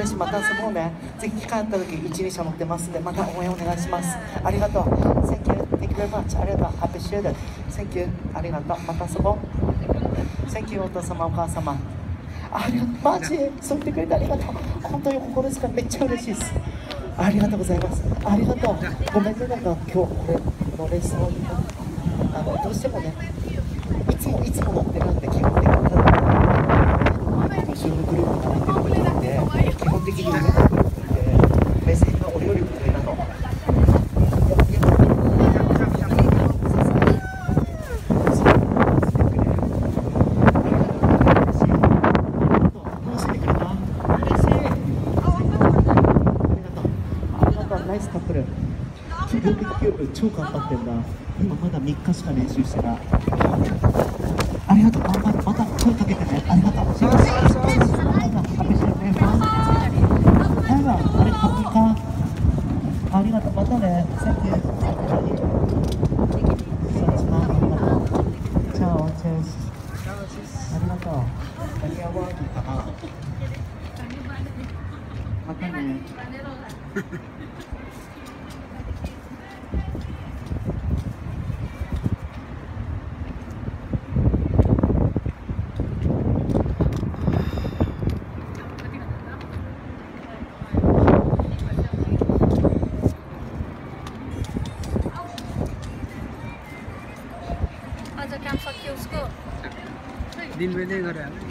しまた遊ぼうね。ぜひ機会あった時一輪車乗ってますんで、また応援お願いします。ありがとう。Thank you. Thank you very much. ありがとう。Appreciate it. Thank you. ありがとう。また遊ぼう。Thank you. お父様お母様。ありがとう。マジそう言ってくれてありがとう。本当に心ですからめっちゃ嬉しいです。ありがとうございます。ありがとう。ごめんね、なんか今日これ乗れそうにどうしてもね、いつも乗ってるんで、基本的にただ後ろのグループが入ってるので、基本的に上のグループで目線が俺よりも上なの。ナイスカップル。キューブ超頑張ってんだ。今まだ3日しか練習してない。ありがとう。また声かけてね。ありがとう。あれカップか。ありがとう。またね。センキュー。チャオチェス。ありがとう。何アワードかな。またね。 आज काम सकियो उसको दिन में नहीं गरे